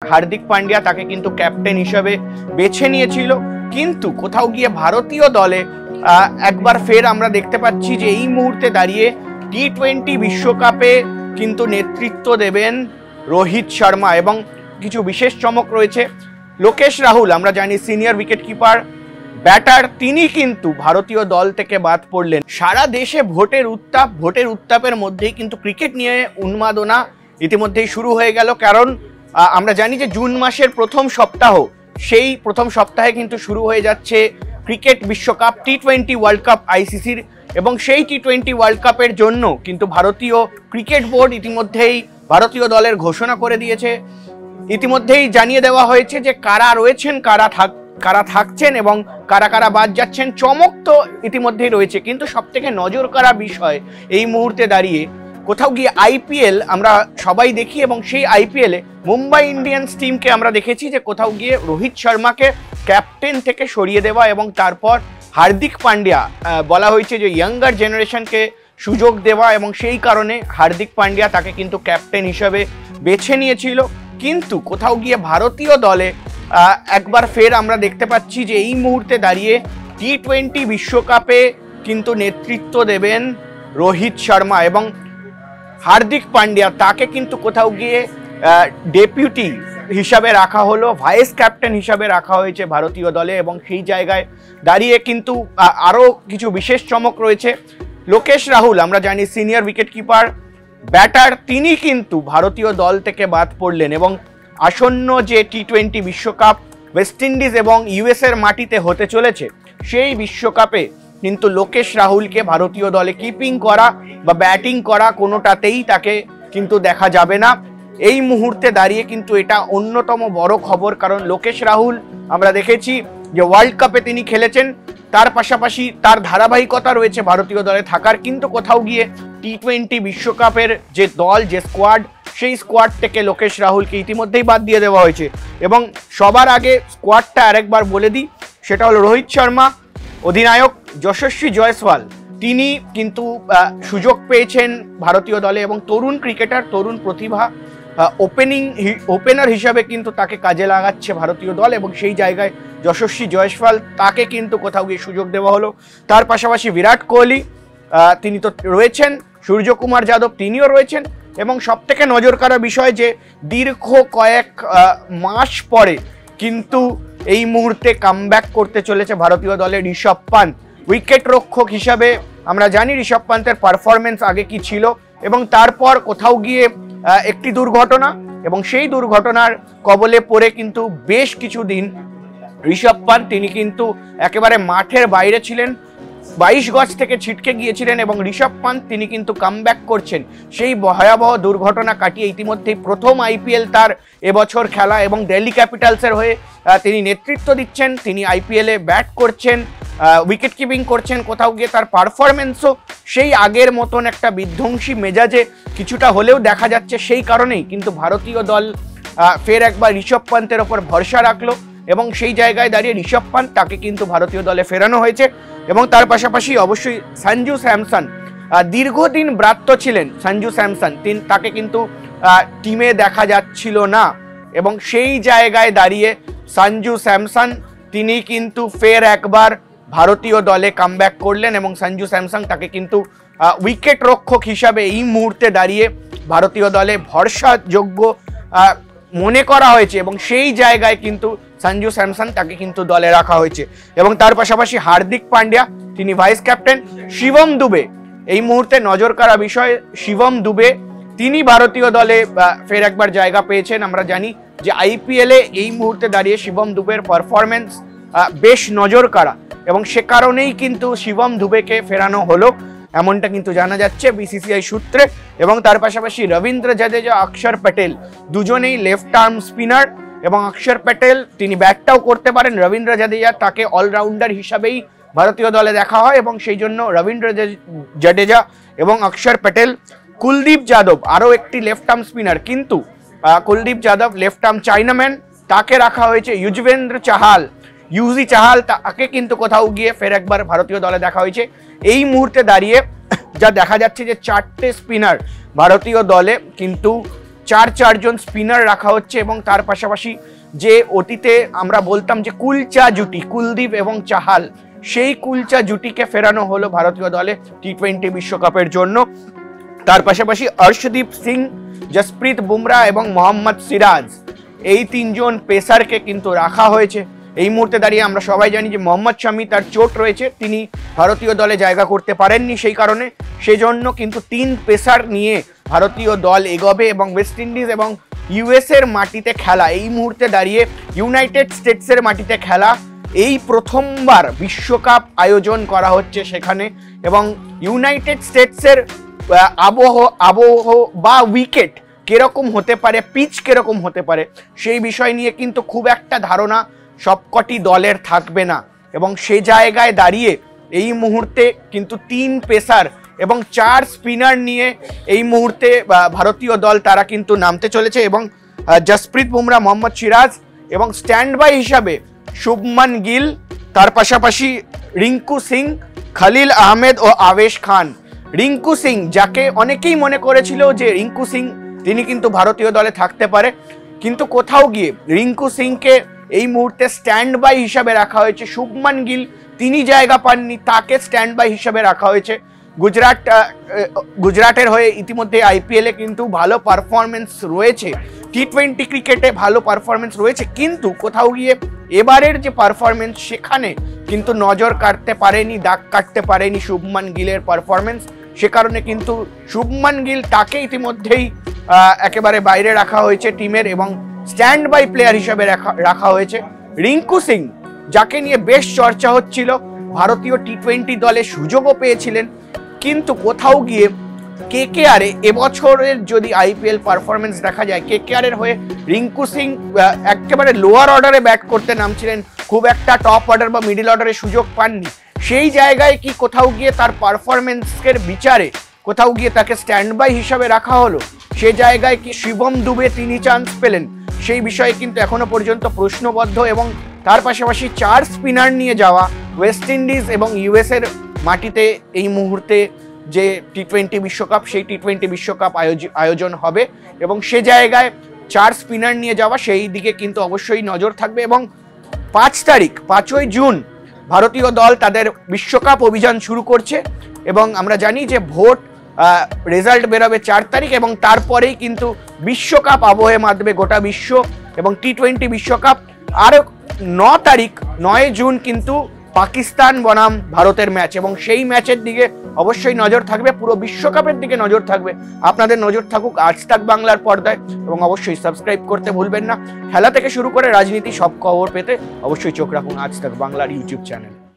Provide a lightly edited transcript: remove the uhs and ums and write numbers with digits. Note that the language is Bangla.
হার্দিক পান্ডিয়া তাকে কিন্তু ক্যাপ্টেন হিসেবে বেছে নিয়েছিল, কিন্তু কোথাও গিয়ে ভারতীয় দলে একবার ফের আমরা দেখতে পাচ্ছি যে এই মুহূর্তে দাঁড়িয়ে টি-20 বিশ্বকাপে কিন্তু নেতৃত্ব দেবেন রোহিত শর্মা এবং কিছু বিশেষ চমক রয়েছে। লোকেশ রাহুল আমরা জানি সিনিয়র উইকেট কিপার ব্যাটার, তিনি কিন্তু ভারতীয় দল থেকে বাদ পড়লেন। সারা দেশে ভোটের উত্তাপের মধ্যেই কিন্তু ক্রিকেট নিয়ে উন্মাদনা ইতিমধ্যেই শুরু হয়ে গেল, কারণ আমরা জানি যে জুন মাসের প্রথম সপ্তাহ, সেই প্রথম সপ্তাহে কিন্তু শুরু হয়ে যাচ্ছে ক্রিকেট বিশ্বকাপ টি-20 ওয়ার্ল্ড কাপ আইসিসির, এবং সেই টি-20 ওয়ার্ল্ড কাপের জন্য কিন্তু ভারতীয় ক্রিকেট বোর্ড ইতিমধ্যেই ভারতীয় দলের ঘোষণা করে দিয়েছে। ইতিমধ্যেই জানিয়ে দেওয়া হয়েছে যে কারা রয়েছেন, কারা থাকছেন এবং কারা বাদ যাচ্ছেন। চমক তো ইতিমধ্যেই রয়েছে, কিন্তু সবথেকে নজর কাড়া বিষয় এই মুহূর্তে দাঁড়িয়ে কোথাও গিয়ে আইপিএল আমরা সবাই দেখি, এবং সেই আইপিএলে মুম্বাই ইন্ডিয়ান্স টিমকে আমরা দেখেছি যে কোথাও গিয়ে রোহিত শর্মাকে ক্যাপ্টেন থেকে সরিয়ে দেওয়া এবং তারপর হার্দিক পান্ডিয়া, বলা হয়েছে যে ইয়াঙ্গার জেনারেশনকে সুযোগ দেওয়া, এবং সেই কারণে হার্দিক পান্ডিয়া তাকে কিন্তু ক্যাপ্টেন হিসেবে বেছে নিয়েছিল। কিন্তু কোথাও গিয়ে ভারতীয় দলে একবার ফের আমরা দেখতে পাচ্ছি যে এই মুহূর্তে দাঁড়িয়ে টি-20 বিশ্বকাপে কিন্তু নেতৃত্ব দেবেন রোহিত শর্মা এবং হার্দিক পান্ডিয়া তাকে কিন্তু কোথাও গিয়ে ডেপুটি হিসাবে রাখা হলো, ভাইস ক্যাপ্টেন হিসাবে রাখা হয়েছে ভারতীয় দলে, এবং সেই জায়গায় দাঁড়িয়ে কিন্তু আরও কিছু বিশেষ চমক রয়েছে। লোকেশ রাহুল আমরা জানি সিনিয়র উইকেট কিপার ব্যাটার, তিনি কিন্তু ভারতীয় দল থেকে বাদ পড়লেন, এবং আসন্ন যে টি-20 বিশ্বকাপ ওয়েস্ট ইন্ডিজ এবং ইউএসের মাটিতে হতে চলেছে, সেই বিশ্বকাপে কিন্তু লোকেশ রাহুলকে ভারতীয় দলে কিপিং করা বা ব্যাটিং করা কোনোটাতেই তাকে কিন্তু দেখা যাবে না। এই মুহূর্তে দাঁড়িয়ে কিন্তু এটা অন্যতম বড় খবর, কারণ লোকেশ রাহুল আমরা দেখেছি যে ওয়ার্ল্ড কাপে তিনি খেলেছেন, তার পাশাপাশি তার ধারাবাহিকতা রয়েছে ভারতীয় দলে থাকার, কিন্তু কোথাও গিয়ে টি-20 বিশ্বকাপের যে দল, যে স্কোয়াড, সেই স্কোয়াড থেকে লোকেশ রাহুলকে ইতিমধ্যেই বাদ দিয়ে দেওয়া হয়েছে। এবং সবার আগে স্কোয়াডটা আরেকবার বলে দিই, সেটা হলো রোহিত শর্মা অধিনায়ক, যশস্বী জয়সওয়াল তিনি কিন্তু সুযোগ পেয়েছেন ভারতীয় দলে, এবং তরুণ ক্রিকেটার, তরুণ প্রতিভা, ওপেনার হিসাবে কিন্তু তাকে কাজে লাগাচ্ছে ভারতীয় দল, এবং সেই জায়গায় যশস্বী জয়সওয়াল তাকে কিন্তু কোথাও গিয়ে সুযোগ দেওয়া হলো। তার পাশাপাশি বিরাট কোহলি তিনি তো রয়েছেন, সূর্যকুমার যাদব তিনিও রয়েছেন, এবং সবথেকে নজর কাড়া বিষয় যে দীর্ঘ কয়েক মাস পরে কিন্তু এই মুহূর্তে কামব্যাক করতে চলেছে ভারতীয় দলের ঋষভ পান্ত উইকেট রক্ষক হিসাবে। আমরা জানি ঋষভ পান্তের পারফরমেন্স আগে কি ছিল, এবং তারপর কোথাও গিয়ে একটি দুর্ঘটনা, এবং সেই দুর্ঘটনার কবলে পড়ে কিন্তু বেশ কিছুদিন ঋষভ পান্ত তিনি কিন্তু একেবারে মাঠের বাইরে ছিলেন, 22 গজ থেকে ছিটকে গিয়েছিলেন, এবং ঋষভ পান্ত তিনি কিন্তু কামব্যাক করছেন সেই ভয়াবহ দুর্ঘটনা কাটিয়ে। ইতিমধ্যেই প্রথম আইপিএল তার এবছর খেলা, এবং দিল্লি ক্যাপিটালসের হয়ে তিনি নেতৃত্ব দিচ্ছেন, তিনি আইপিএলে ব্যাট করছেন, উইকেট কিপিং করছেন। কোথাও গিয়ে তার পারফরমেন্সও সেই আগের মতন একটা বিধ্বংসী মেজাজে কিছুটা হলেও দেখা যাচ্ছে, সেই কারণেই কিন্তু ভারতীয় দল ফের একবার ঋষভ পান্তের ওপর ভরসা রাখলো, এবং সেই জায়গায় দাঁড়িয়ে ঋষভ পান্ত তাকে কিন্তু ভারতীয় দলে ফেরানো হয়েছে। এবং তার পাশাপাশি অবশ্যই সঞ্জু স্যামসন, দীর্ঘদিন ব্রাত্য ছিলেন সঞ্জু স্যামসন, তাকে কিন্তু টিমে দেখা যাচ্ছিল না, এবং সেই জায়গায় দাঁড়িয়ে সঞ্জু স্যামসন তিনি কিন্তু ফের একবার ভারতীয় দলে কামব্যাক করলেন, এবং সঞ্জু স্যামসন তাকে কিন্তু উইকেট রক্ষক হিসাবে এই মুহূর্তে দাঁড়িয়ে ভারতীয় দলে ভরসাযোগ্য মনে করা হয়েছে, এবং সেই জায়গায় কিন্তু সঞ্জু স্যামসন তাকে কিন্তু দলে রাখা হয়েছে। এবং তার পাশাপাশি হার্দিক পান্ডিয়া তিনি ভাইস ক্যাপ্টেন, শিবম দুবে এই মুহূর্তে নজর কাড়া বিষয়, শিবম দুবে তিনি ভারতীয় দলে ফের একবার জায়গা পেয়েছেন। আমরা জানি যে আইপিএলে এই মুহূর্তে দাঁড়িয়ে শিবম দুবের পারফরমেন্স বেশ নজর কাড়া, এবং সে কারণেই কিন্তু শিবম দুবেকে ফেরানো হলো, এমনটা কিন্তু জানা যাচ্ছে বিসিসিআই সূত্রে। এবং তার পাশাপাশি রবীন্দ্র জাদেজা, অক্ষর প্যাটেল দুজনেই লেফট আর্ম স্পিনার, এবং অক্ষর প্যাটেল তিনি ব্যাটটাও করতে পারেন। রবীন্দ্র জাদেজা তাকে অলরাউন্ডার হিসাবেই ভারতীয় দলে দেখা হয়, এবং সেই জন্য রবীন্দ্র জাদেজা এবং অক্ষর প্যাটেল। কুলদীপ যাদব আরও একটি লেফট আর্ম স্পিনার, কিন্তু Kuldeep Yadav left arm chinaman, তাকে রাখা হয়েছে। ইউজি চাহাল তাকে কিন্তু কোথাও গিয়ে ফের একবার ভারতীয় দলে দেখা হয়েছে। এই মুহূর্তে দাঁড়িয়ে যা দেখা যাচ্ছে যে 4টে স্পিনার ভারতীয় দলে কিন্তু চারজন স্পিনার রাখা হচ্ছে এবং তার পাশাপাশি যে অতীতে আমরা বলতাম যে কুলচা জুটি, কুলদীপ এবং চাহাল, সেই কুলচা জুটিকে ফেরানো হলো ভারতীয় দলে টি-20 বিশ্বকাপের জন্য। তার পাশাপাশি অর্শদীপ সিং, জসপ্রীত বুমরা এবং মোহাম্মদ সিরাজ, এই তিনজন পেসারকে কিন্তু রাখা হয়েছে। এই মুহূর্তে দাঁড়িয়ে আমরা সবাই জানি যে মোহাম্মদ শামি তার চোট রয়েছে, তিনি ভারতীয় দলে জায়গা করতে পারেননি, সেই কারণে সেজন্য কিন্তু 3 পেসার নিয়ে ভারতীয় দল এগোবে এবং ওয়েস্ট ইন্ডিজ এবং ইউএসের মাটিতে খেলা, এই মুহূর্তে দাঁড়িয়ে ইউনাইটেড স্টেটসের মাটিতে খেলা, এই প্রথমবার বিশ্বকাপ আয়োজন করা হচ্ছে সেখানে। এবং ইউনাইটেড স্টেটসের আবহ বা উইকেট কিরকম হতে পারে, পিচ কিরকম হতে পারে, সেই বিষয় নিয়ে কিন্তু খুব একটা ধারণা সবকটি দলের থাকবে না। এবং সে জায়গায় দাঁড়িয়ে এই মুহূর্তে কিন্তু 3 পেসার এবং 4 স্পিনার নিয়ে এই মুহূর্তে ভারতীয় দল তারা কিন্তু নামতে চলেছে। এবং জসপ্রীত বুমরা, মোহাম্মদ সিরাজ এবং স্ট্যান্ড বাই হিসাবে শুভমান গিল, তার পাশাপাশি রিঙ্কু সিং, খলিল আহমেদ ও আবেশ খান। রিঙ্কু সিং, যাকে অনেকেই মনে করেছিল যে রিঙ্কু সিং তিনি কিন্তু ভারতীয় দলে থাকতে পারে, কিন্তু কোথাও গিয়ে রিঙ্কু সিংকে এই মুহূর্তে স্ট্যান্ড বাই হিসাবে রাখা হয়েছে। শুভমান গিল তিনি জায়গা পাননি, তাকে স্ট্যান্ড বাই হিসাবে রাখা হয়েছে। গুজরাটের হয়ে ইতিমধ্যে আইপিএলে কিন্তু ভালো পারফরমেন্স রয়েছে, টি-20 ক্রিকেটে ভালো পারফরমেন্স রয়েছে, কিন্তু কোথাও গিয়ে এবারের যে পারফরমেন্স সেখানে কিন্তু নজর কাটতে পারেনি, দাগ কাটতে পারেনি শুভমান গিলের পারফরমেন্স। সে কারণে কিন্তু শুভমান গিল তাকে ইতিমধ্যেই একেবারে বাইরে রাখা হয়েছে টিমের এবং স্ট্যান্ড বাই প্লেয়ার হিসেবে রাখা হয়েছে। রিঙ্কু সিং, যাকে নিয়ে বেশ চর্চা হচ্ছিল, ভারতীয় টি-20 দলে সুযোগও পেয়েছিলেন, কিন্তু কোথাও গিয়ে কেকেআরে এবছরের যদি আইপিএল পারফরমেন্স দেখা যায়, কেকেআরের হয়ে রিঙ্কু সিং একেবারে লোয়ার অর্ডারে ব্যাট করতে নামছিলেন, খুব একটা টপ অর্ডার বা মিডল অর্ডারে সুযোগ পাননি। সেই জায়গায় কি কোথাও গিয়ে তার পারফরমেন্সের বিচারে কোথাও গিয়ে তাকে স্ট্যান্ড বাই হিসাবে রাখা হলো? সে জায়গায় কি শিবম দুবে তিনি চান্স পেলেন? সেই বিষয়ে কিন্তু এখনো পর্যন্ত প্রশ্নবদ্ধ। এবং তার পাশাপাশি 4 স্পিনার নিয়ে যাওয়া ওয়েস্ট ইন্ডিজ এবং ইউএসের মাটিতে এই মুহূর্তে যে টি-20 বিশ্বকাপ, সেই টি-20 বিশ্বকাপ আয়োজন হবে এবং সে জায়গায় 4 স্পিনার নিয়ে যাওয়া, সেই দিকে কিন্তু অবশ্যই নজর থাকবে। এবং 5ই জুন ভারতীয় দল তাদের বিশ্বকাপ অভিযান শুরু করছে এবং আমরা জানি যে ভোট রেজাল্ট বেরোবে 4 তারিখ এবং তারপরেই কিন্তু বিশ্বকাপ আবহে মাতবে গোটা বিশ্ব এবং টি-20 বিশ্বকাপ। আর 9 জুন কিন্তু পাকিস্তান বনাম ভারতের ম্যাচ এবং সেই ম্যাচের দিকে অবশ্যই নজর থাকবে, পুরো বিশ্বকাপের দিকে নজর থাকবে। আপনাদের নজর থাকুক আজ তাক বাংলার পর্দায় এবং অবশ্যই সাবস্ক্রাইব করতে ভুলবেন না। খেলা থেকে শুরু করে রাজনীতি সব খবর পেতে অবশ্যই চোখ রাখুন আজ তাক বাংলার ইউটিউব চ্যানেল।